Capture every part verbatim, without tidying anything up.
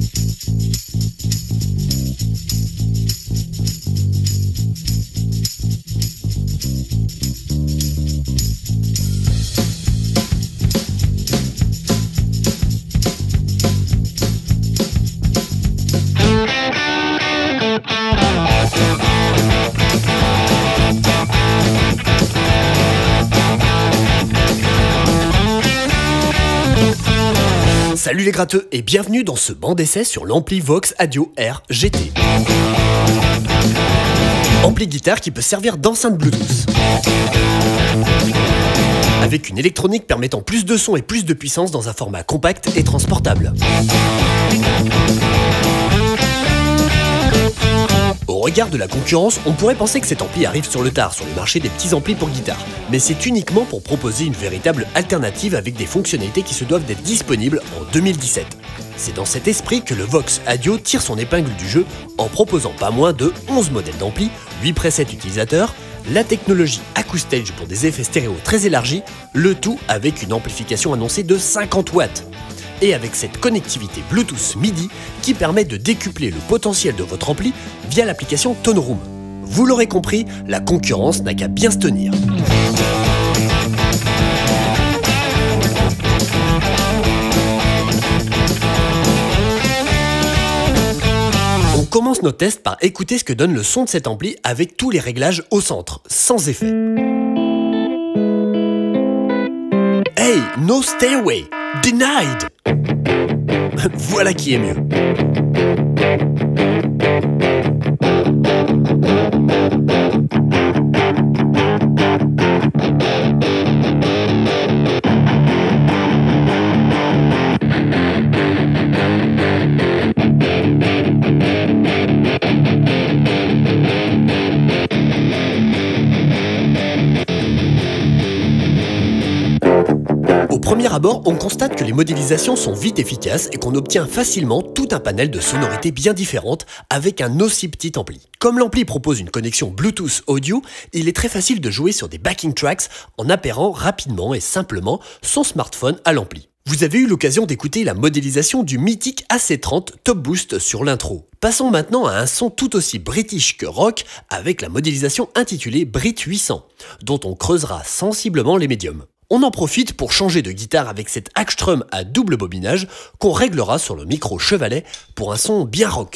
Salut les gratteux et bienvenue dans ce banc d'essai sur l'ampli Vox Audio R G T. Ampli guitare qui peut servir d'enceinte Bluetooth. Avec une électronique permettant plus de son et plus de puissance dans un format compact et transportable. Au regard de la concurrence, on pourrait penser que cet ampli arrive sur le tard sur le marché des petits amplis pour guitare, mais c'est uniquement pour proposer une véritable alternative avec des fonctionnalités qui se doivent d'être disponibles en deux mille dix-sept. C'est dans cet esprit que le Vox Audio tire son épingle du jeu en proposant pas moins de onze modèles d'ampli, huit presets utilisateurs, la technologie AcouStage pour des effets stéréo très élargis, le tout avec une amplification annoncée de cinquante watts. Et avec cette connectivité Bluetooth MIDI qui permet de décupler le potentiel de votre ampli via l'application Tone Room. Vous l'aurez compris, la concurrence n'a qu'à bien se tenir. On commence nos tests par écouter ce que donne le son de cet ampli avec tous les réglages au centre, sans effet. Hey, no stairway! Denied! Voilà qui est mieux. Au premier abord, on constate que les modélisations sont vite efficaces et qu'on obtient facilement tout un panel de sonorités bien différentes avec un aussi petit ampli. Comme l'ampli propose une connexion Bluetooth audio, il est très facile de jouer sur des backing tracks en appairant rapidement et simplement son smartphone à l'ampli. Vous avez eu l'occasion d'écouter la modélisation du mythique A C trente Top Boost sur l'intro. Passons maintenant à un son tout aussi british que rock avec la modélisation intitulée Brit huit cents, dont on creusera sensiblement les médiums. On en profite pour changer de guitare avec cet Hackstrom à double bobinage qu'on réglera sur le micro chevalet pour un son bien rock.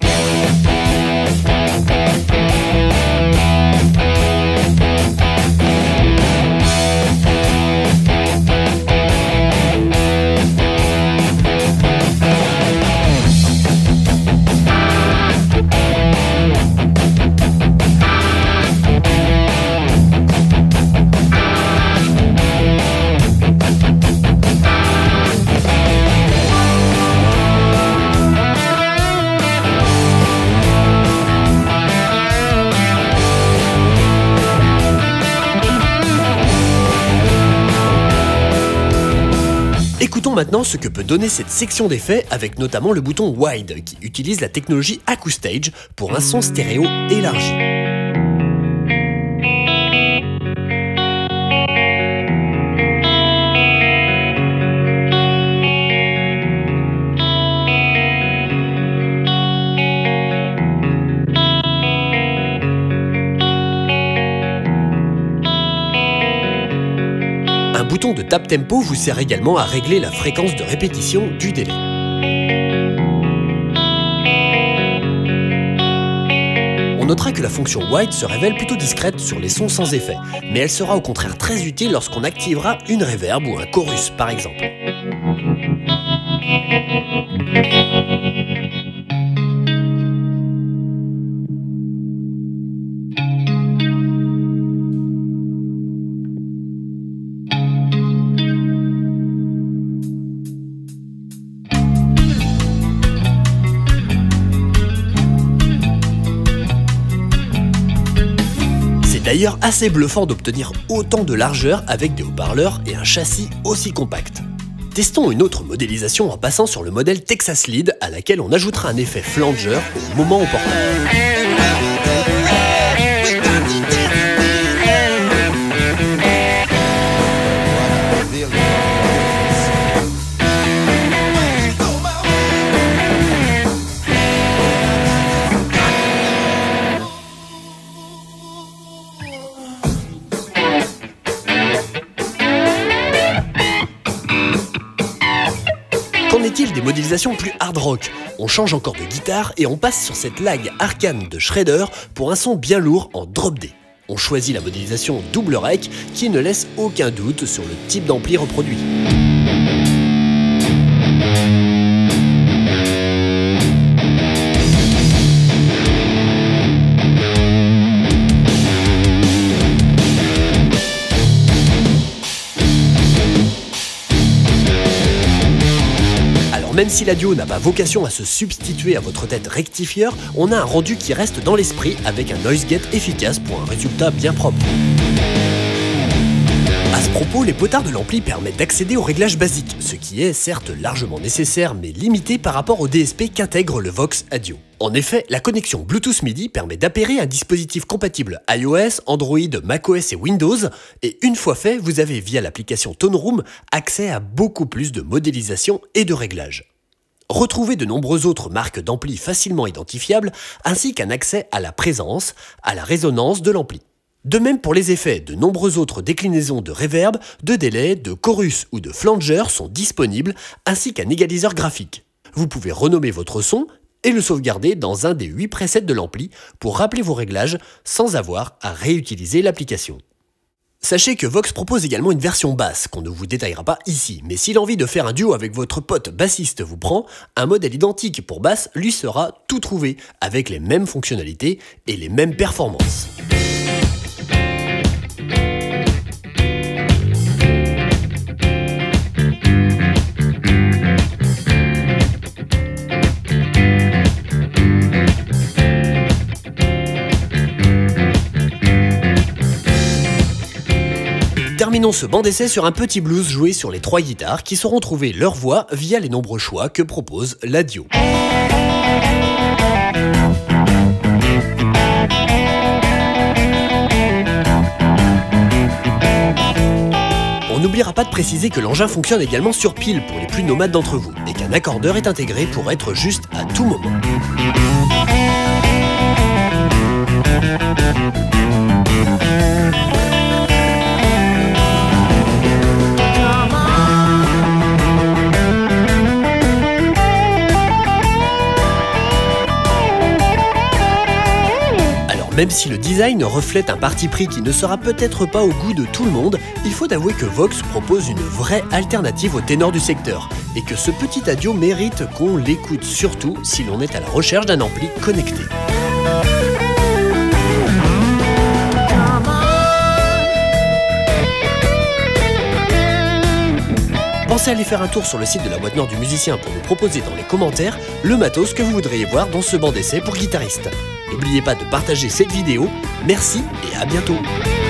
Écoutons maintenant ce que peut donner cette section d'effets avec notamment le bouton Wide qui utilise la technologie AcouStage pour un son stéréo élargi. Un bouton de tap tempo vous sert également à régler la fréquence de répétition du délai. On notera que la fonction Wide se révèle plutôt discrète sur les sons sans effet, mais elle sera au contraire très utile lorsqu'on activera une reverb ou un chorus par exemple. C'est d'ailleurs assez bluffant d'obtenir autant de largeur avec des haut-parleurs et un châssis aussi compact. Testons une autre modélisation en passant sur le modèle Texas Lead à laquelle on ajoutera un effet flanger au moment opportun. modélisation plus hard rock. On change encore de guitare et on passe sur cette lag arcane de Shredder pour un son bien lourd en drop D. On choisit la modélisation double rec qui ne laisse aucun doute sur le type d'ampli reproduit. Même si l'Adio n'a pas vocation à se substituer à votre tête rectifieur, on a un rendu qui reste dans l'esprit avec un noise gate efficace pour un résultat bien propre. À ce propos, les potards de l'ampli permettent d'accéder aux réglages basiques, ce qui est certes largement nécessaire mais limité par rapport au D S P qu'intègre le Vox Adio. En effet, la connexion Bluetooth MIDI permet d'appairer un dispositif compatible iOS, Android, macOS et Windows, et une fois fait, vous avez via l'application Tone Room accès à beaucoup plus de modélisation et de réglages. Retrouvez de nombreuses autres marques d'ampli facilement identifiables, ainsi qu'un accès à la présence, à la résonance de l'ampli. De même pour les effets, de nombreuses autres déclinaisons de reverb, de delay, de chorus ou de flanger sont disponibles, ainsi qu'un égaliseur graphique. Vous pouvez renommer votre son et le sauvegarder dans un des huit presets de l'ampli pour rappeler vos réglages sans avoir à réutiliser l'application. Sachez que Vox propose également une version basse qu'on ne vous détaillera pas ici, mais si l'envie de faire un duo avec votre pote bassiste vous prend, un modèle identique pour basse lui sera tout trouvé, avec les mêmes fonctionnalités et les mêmes performances. Terminons ce banc d'essai sur un petit blues joué sur les trois guitares qui sauront trouver leur voix via les nombreux choix que propose l'Adio. On n'oubliera pas de préciser que l'engin fonctionne également sur pile pour les plus nomades d'entre vous et qu'un accordeur est intégré pour être juste à tout moment. Même si le design reflète un parti pris qui ne sera peut-être pas au goût de tout le monde, il faut avouer que Vox propose une vraie alternative au ténor du secteur, et que ce petit Adio mérite qu'on l'écoute surtout si l'on est à la recherche d'un ampli connecté. Pensez à aller faire un tour sur le site de la boîte noire du musicien pour nous proposer dans les commentaires le matos que vous voudriez voir dans ce banc d'essai pour guitaristes. N'oubliez pas de partager cette vidéo, merci et à bientôt.